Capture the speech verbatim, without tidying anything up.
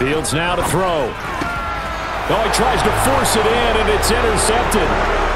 Fields now to throw. Oh, he tries to force it in, and it's intercepted.